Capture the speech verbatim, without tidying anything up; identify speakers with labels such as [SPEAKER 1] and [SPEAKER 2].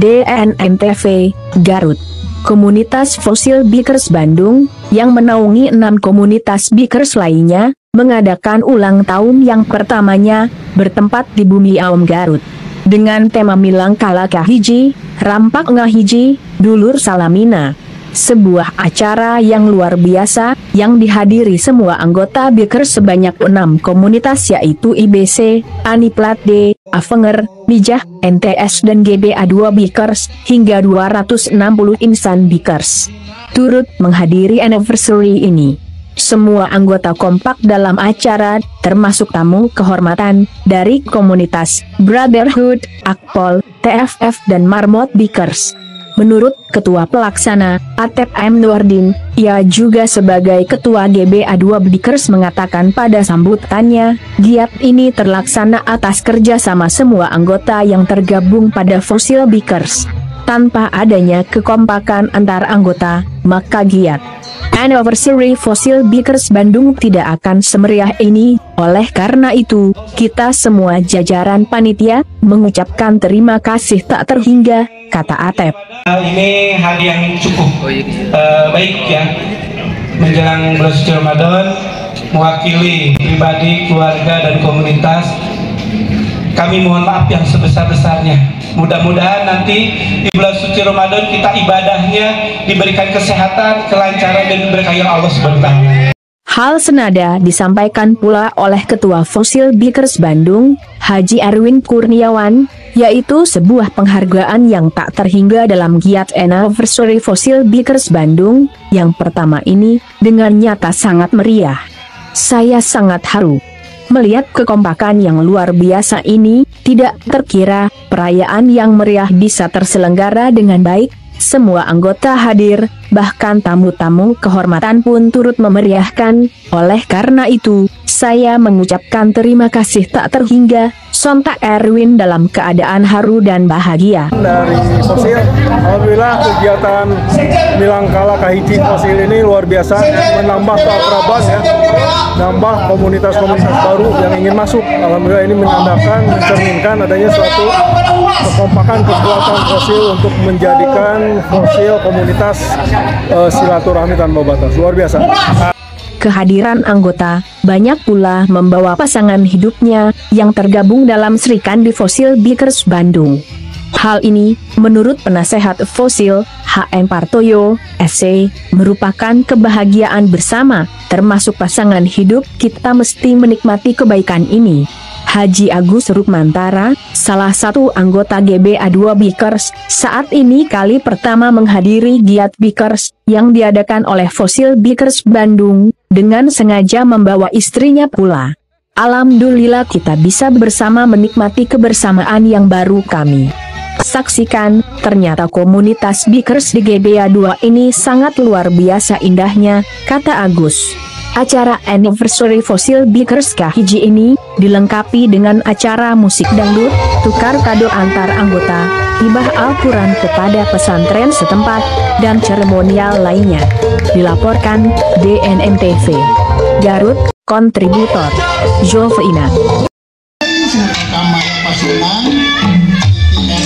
[SPEAKER 1] D N M T V, Garut. Komunitas Fosil Bikers Bandung, yang menaungi enam komunitas bikers lainnya, mengadakan ulang tahun yang pertamanya, bertempat di Bumi Aom Garut. Dengan tema Milang Kala Kahiji, Rampak Ngahiji, Dulur Salamina. Sebuah acara yang luar biasa, yang dihadiri semua anggota bikers sebanyak enam komunitas yaitu I B C, Aniplat D, Avenger, Bijah, N T S dan G B A dua Bikers, hingga dua ratus enam puluh insan bikers. Turut menghadiri anniversary ini. Semua anggota kompak dalam acara, termasuk tamu kehormatan, dari komunitas Brotherhood, Akpol, T F F dan Marmot Bikers. Menurut Ketua Pelaksana, Atep M. Nurdin, ia juga sebagai Ketua G B A dua Bikers mengatakan pada sambutannya, giat ini terlaksana atas kerjasama semua anggota yang tergabung pada Fosil Bikers. Tanpa adanya kekompakan antar anggota, maka giat Anniversary Fosil Bikers Bandung tidak akan semeriah ini. Oleh karena itu, kita semua jajaran panitia mengucapkan terima kasih tak terhingga, kata Atep.
[SPEAKER 2] Ini hadiah yang cukup uh, baik ya, menjelang bulan suci Ramadan, mewakili pribadi, keluarga dan komunitas. Kami mohon maaf yang sebesar-besarnya. Mudah-mudahan nanti di bulan suci Ramadan kita ibadahnya diberikan kesehatan, kelancaran dan berkah Allah subhanahu wa taala.
[SPEAKER 1] Hal senada disampaikan pula oleh Ketua Fosil Bikers Bandung, Haji Erwin Kurniawan, yaitu sebuah penghargaan yang tak terhingga dalam giat Anniversary Fosil Bikers Bandung, yang pertama ini, dengan nyata sangat meriah. Saya sangat haru melihat kekompakan yang luar biasa ini. Tidak terkira, perayaan yang meriah bisa terselenggara dengan baik. Semua anggota hadir, bahkan tamu-tamu kehormatan pun turut memeriahkan. Oleh karena itu, saya mengucapkan terima kasih tak terhingga. Sontak Erwin dalam keadaan haru dan bahagia.
[SPEAKER 3] Dari Fosil, alhamdulillah kegiatan Milang Kala Kahiji Fosil ini luar biasa, menambah keakraban ya, nambah komunitas-komunitas baru yang ingin masuk. Alhamdulillah ini menandakan, mencerminkan adanya suatu kekompakan kekuatan Fosil untuk menjadikan Fosil komunitas uh, silaturahmi tanpa batas. Luar biasa.
[SPEAKER 1] Kehadiran anggota banyak pula membawa pasangan hidupnya yang tergabung dalam Serikandi Fosil Bikers Bandung. Hal ini, menurut penasehat Fosil, H M Partoyo, S C, merupakan kebahagiaan bersama, termasuk pasangan hidup. Kita mesti menikmati kebaikan ini. Haji Agus Rukmantara, salah satu anggota G B A dua Bikers, saat ini kali pertama menghadiri giat Bikers yang diadakan oleh Fosil Bikers Bandung, dengan sengaja membawa istrinya pula. Alhamdulillah kita bisa bersama menikmati kebersamaan yang baru kami saksikan. Ternyata komunitas Bikers di G B A dua ini sangat luar biasa indahnya, kata Agus. Acara Anniversary Fosil Bikers Kahiji ini dilengkapi dengan acara musik dangdut, tukar kado antar anggota, hibah Al-Quran kepada pesantren setempat, dan seremonial lainnya. Dilaporkan D N M T V Garut, kontributor Jovina.